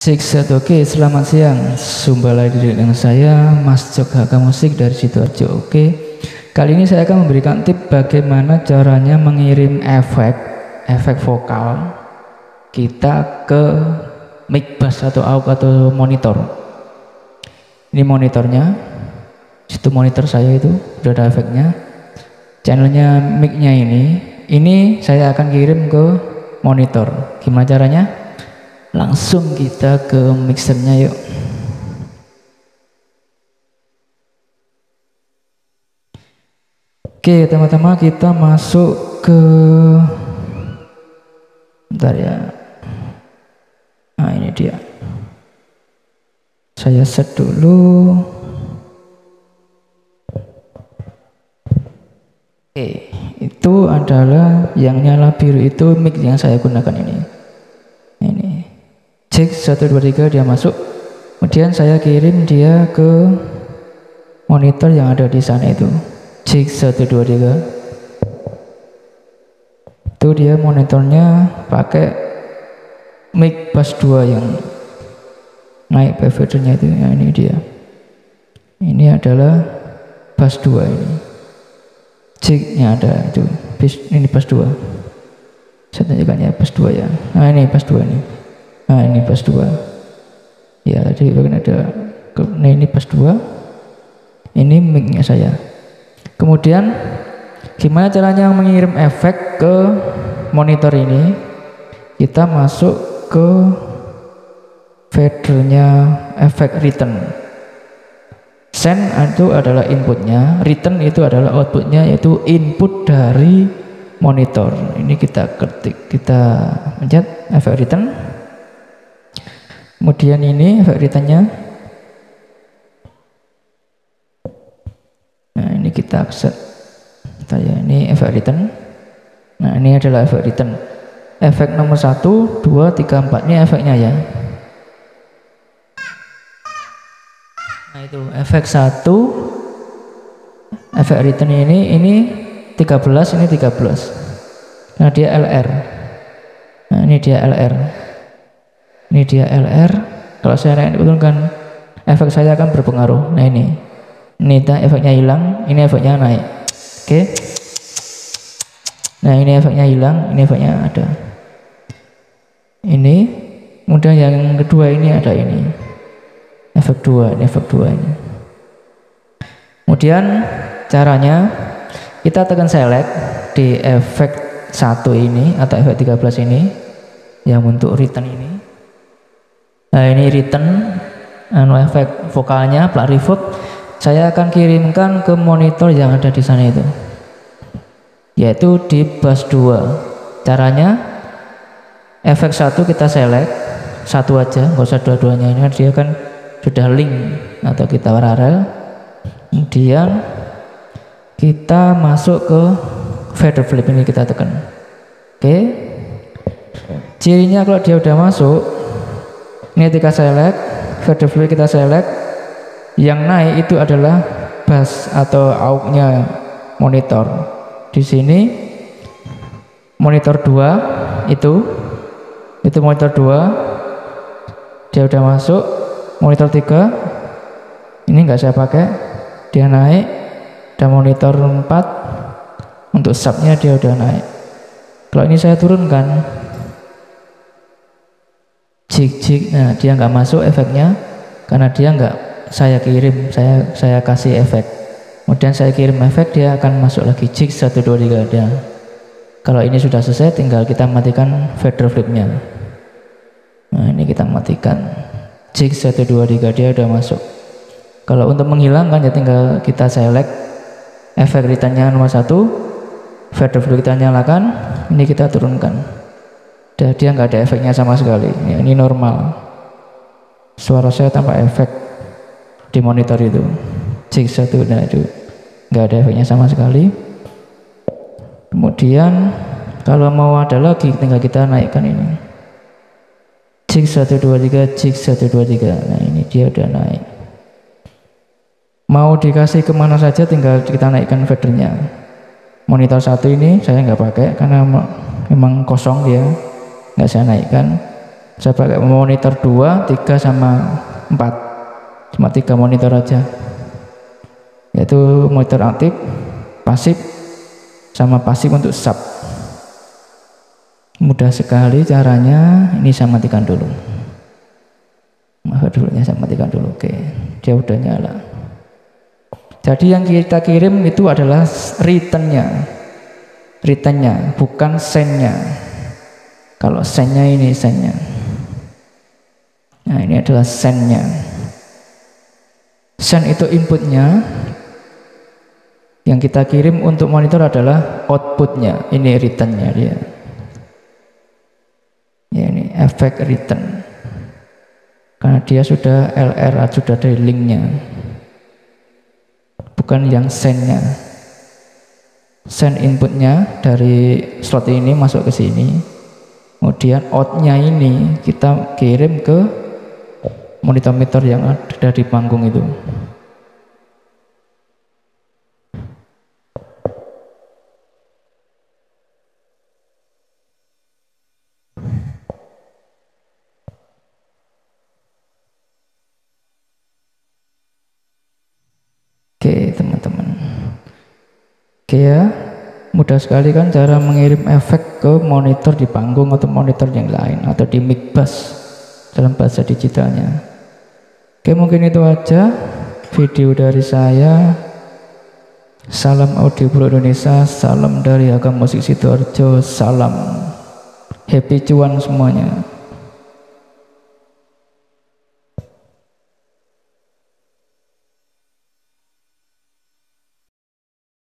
Cek satu, oke, selamat siang. Jumpa lagi dengan saya Mas Jok HK Musik dari Sidoarjo. Oke, kali ini saya akan memberikan tip bagaimana caranya mengirim efek vokal kita ke mic bass atau aux atau monitor. Ini monitornya, situ monitor saya itu udah ada efeknya. Channelnya mic-nya ini saya akan kirim ke monitor. Gimana caranya? Langsung kita ke mixernya yuk. Oke, teman-teman, kita masuk ke, bentar ya. Nah, ini dia. Saya set dulu. Oke, itu adalah yang nyala biru itu mic yang saya gunakan ini. Cek 1 2 3 dia masuk. Kemudian saya kirim dia ke monitor yang ada di sana itu. Cek 1 2 3. Itu dia monitornya pakai mic bass 2 yang naik fadernya itu. Ya, ini dia. Ini adalah bass 2 ini. Ceknya ada itu. Ini bass 2. Saya tunjukkan ya bass 2 ya. Nah, ini bass 2 ini. Nah, ini bass 2 ya, tadi kan ada. Nah, ini bass 2, ini mic-nya saya. Kemudian gimana caranya mengirim efek ke monitor ini? Kita masuk ke fadernya efek return. Send itu adalah inputnya, return itu adalah outputnya, yaitu input dari monitor. Ini kita ketik, kita pencet efek return. Kemudian ini efek returnnya. Nah, ini kita set. Ini efek return. Nah, ini adalah efek return. Efek nomor 1, 2, 3, 4. Ini efeknya ya. Nah, itu efek 1. Efek return ini 13, ini 13. Nah, dia LR. Nah, ini dia LR. Ini dia LR. Kalau saya naik turunkan, efek saya akan berpengaruh. Nah, ini efeknya hilang, ini efeknya naik. Oke. Nah, ini efeknya hilang, ini efeknya ada. Ini. Kemudian yang kedua ini ada ini. Efek 2, ini efek 2 ini. Kemudian caranya kita tekan select di efek 1 ini atau efek 13 ini yang untuk return ini. Nah, ini return efek vokalnya plat reverb saya akan kirimkan ke monitor yang ada di sana itu, yaitu di bass 2. Caranya efek 1 kita select satu aja, nggak usah dua-duanya, ini dia kan sudah link atau kita paralel. Kemudian kita masuk ke fader flip, ini kita tekan. Oke, cirinya kalau dia udah masuk, ini ketika select, fader flip kita select, yang naik itu adalah bass atau aux-nya monitor. Di sini monitor 2 itu monitor 2, dia udah masuk. Monitor 3 ini enggak saya pakai, dia naik. Dan monitor 4 untuk subnya dia udah naik. Kalau ini saya turunkan, jig, nah dia nggak masuk efeknya karena dia nggak saya kirim, saya kasih efek. Kemudian saya kirim efek, dia akan masuk lagi jig 1 2 3 ada. Kalau ini sudah selesai, tinggal kita matikan fader flipnya. Nah, ini kita matikan jig 1 2 3, dia udah masuk. Kalau untuk menghilangkan ya tinggal kita select efek returnnya nomor 1, fader flip kita nyalakan, ini kita turunkan. Dia nggak ada efeknya sama sekali ya, ini normal suara saya tanpa efek di monitor itu. Jig 1, nah itu nggak ada efeknya sama sekali. Kemudian kalau mau ada lagi tinggal kita naikkan ini jig 1 2 3, jig 1 2 3. Nah, ini dia udah naik. Mau dikasih kemana saja tinggal kita naikkan fadernya. Monitor 1 ini saya nggak pakai karena memang kosong dia, nggak saya naikkan. Saya pakai monitor 2, 3 sama 4, cuma 3 monitor aja, yaitu monitor aktif, pasif, sama pasif untuk sub. Mudah sekali caranya. Ini saya matikan dulu. Maaf dulunya, saya matikan dulu. Oke, dia udah nyala. Jadi yang kita kirim itu adalah returnnya, bukan sendnya. Kalau sendnya ini sendnya. Nah, ini adalah sendnya. Send itu inputnya. Yang kita kirim untuk monitor adalah outputnya. Ini returnnya dia. Ya, ini efek return. Karena dia sudah LR, sudah ada linknya, bukan yang sendnya. Send inputnya dari slot ini masuk ke sini, kemudian outnya ini kita kirim ke monitor-monitor yang ada di panggung itu. Oke teman-teman, oke ya, mudah sekali kan cara mengirim efek ke monitor di panggung atau monitor yang lain, atau di mic bus dalam bahasa digitalnya. Oke, mungkin itu aja video dari saya. Salam audio pro Indonesia, salam dari Agam Musik Sidoarjo, salam happy cuan semuanya.